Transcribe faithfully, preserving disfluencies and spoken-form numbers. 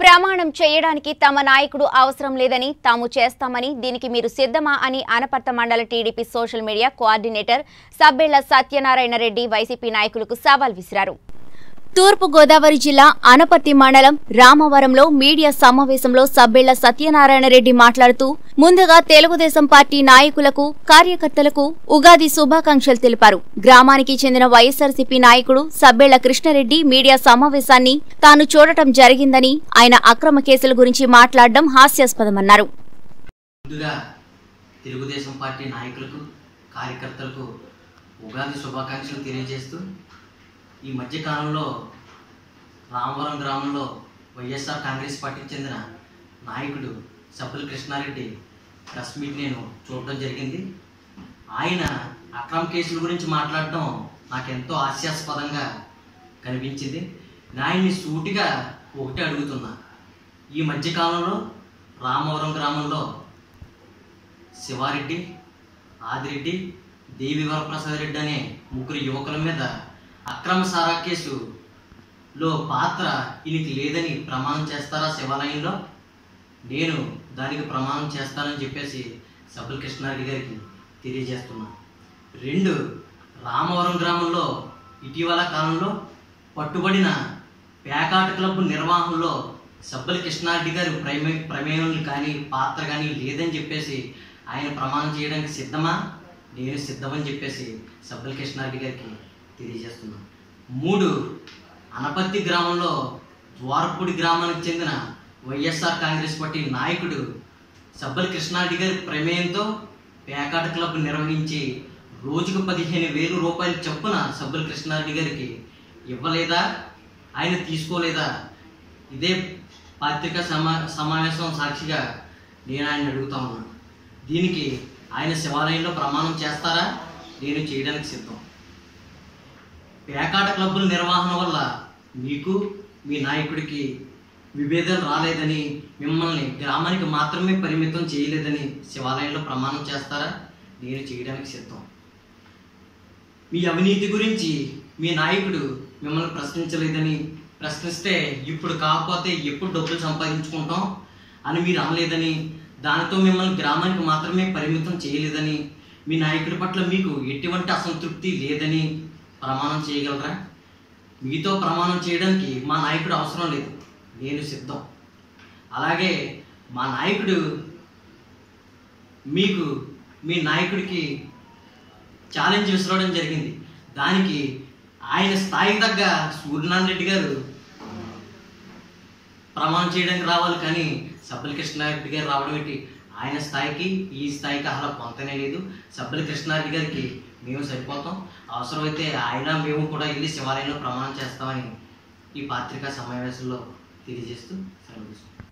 ప్రమాణం చేయడానికి తమ నాయకుడు అవసరం లేదని తాము చేస్తామని దీనికి మీరు సిద్ధమా అని అనపర్తి మండల TDP social media coordinator Sabbella Satyanarayana Reddy YCP నాయకులకు సవాల్ విసిరారు. తూర్పు గోదావరి జిల్లా అనపర్తి మండలం రామవరంలో మీడియా సమావేశంలో సబ్బెళ్ల సత్యనారాయణ రెడ్డి మాట్లాడుతూ ముందుగా తెలుగుదేశం పార్టీ నాయకులకు కార్యకర్తలకు ఉగాది శుభాకాంక్షలు తెలిపారు. గ్రామానికి చెందిన వైఎస్ఆర్సీపీ నాయకుడు సబ్బెళ్ల కృష్ణారెడ్డి మీడియా సమావేశాన్ని తాను చూడటం జరిగిందని ఆయన అక్రమ కేసుల గురించి మాట్లాడడం హాస్యాస్పదమన్నారు. ముందుగా తెలుగుదేశం పార్టీ నాయకులకు కార్యకర్తలకు ఉగాది శుభాకాంక్షలు తెలియజేస్తూ ఈ మధ్యకాలంలో రామవరం గ్రామంలో వైఎస్ఆర్ కాంగ్రెస్ పార్టీకి చెందిన నాయకుడు సబ్బెళ్ల కృష్ణారెడ్డి ప్రెస్ మీట్ నేను చూడటం జరిగింది. ఆయన అక్రమ కేసుల గురించి మాట్లాడటం నాకు ఎంతో హాస్యాస్పదంగా కనిపించింది. ఆయన్ని సూటిగా ఒకటే అడుగుతున్నా, ఈ మధ్యకాలంలో రామవరం గ్రామంలో శివారెడ్డి, ఆదిరెడ్డి, దేవి వరప్రసాద్ రెడ్డి అనే ముగ్గురు యువకుల మీద అక్రమ సారా కేసులో పాత్ర ఈయనకి లేదని ప్రమాణం చేస్తారా శివాలయంలో? నేను దానికి ప్రమాణం చేస్తానని చెప్పేసి సబ్బెళ్ల కృష్ణారెడ్డి గారికి తెలియజేస్తున్నా. రెండు, రామవరం గ్రామంలో ఇటీవల కాలంలో పట్టుబడిన పేకాట క్లబ్ నిర్వహణలో సబ్బెళ్ల కృష్ణారెడ్డి గారు ప్రమే ప్రమేయం కానీ పాత్ర కానీ లేదని చెప్పేసి ఆయన ప్రమాణం చేయడానికి సిద్ధమా? నేను సిద్ధమని చెప్పేసి సబ్బెళ్ల కృష్ణారెడ్డి గారికి తెలియజేస్తున్నాను. మూడు, అనపర్తి గ్రామంలో ద్వారపూడి గ్రామానికి చెందిన వైఎస్ఆర్ కాంగ్రెస్ పార్టీ నాయకుడు సబ్బెళ్ల కృష్ణారెడ్డి గారి ప్రమేయంతో పేకాట క్లబ్ నిర్వహించి రోజుకు పదిహేను వేలు రూపాయలు చొప్పున సబ్బెళ్ల కృష్ణారెడ్డి గారికి ఇవ్వలేదా? ఆయన తీసుకోలేదా? ఇదే పత్రికా సమా సమావేశం సాక్షిగా నేను ఆయన అడుగుతా ఉన్నాను. దీనికి ఆయన శివాలయంలో ప్రమాణం చేస్తారా? నేను చేయడానికి సిద్ధం. పేకాట క్లబ్బుల నిర్వహణ వల్ల మీకు మీ నాయకుడికి విభేదాలు రాలేదని, మిమ్మల్ని గ్రామానికి మాత్రమే పరిమితం చేయలేదని శివాలయంలో ప్రమాణం చేస్తారా? నేను చేయడానికి సిద్ధం. మీ అవినీతి గురించి మీ నాయకుడు మిమ్మల్ని ప్రశ్నించలేదని, ప్రశ్నిస్తే ఇప్పుడు కాకపోతే ఎప్పుడు డబ్బులు సంపాదించుకుంటాం అని మీరు అనలేదని, దానితో మిమ్మల్ని గ్రామానికి మాత్రమే పరిమితం చేయలేదని, మీ నాయకుడి పట్ల మీకు ఎటువంటి అసంతృప్తి లేదని ప్రమాణం చేయగలరా? మీతో ప్రమాణం చేయడానికి మా నాయకుడు అవసరం లేదు, నేను సిద్ధం. అలాగే మా నాయకుడు మీకు మీ నాయకుడికి ఛాలెంజ్ విసరడం జరిగింది. దానికి ఆయన స్థాయికి తగ్గ సూర్యనారాయణ రెడ్డి గారు ప్రమాణం చేయడానికి రావాలి, కానీ సబ్బెళ్ల కృష్ణారెడ్డి గారు రావడం ఏంటి? ఆయన స్థాయికి ఈ స్థాయికి అసలు పొంతనే లేదు. సబ్బెళ్ల కృష్ణారెడ్డి గారికి మేము సరిపోతాం. అవసరమైతే ఆయన మేము కూడా వెళ్ళి శివాలయంలో ప్రమాణం చేస్తామని ఈ పత్రికా సమావేశంలో తెలియజేస్తూ సెలవు.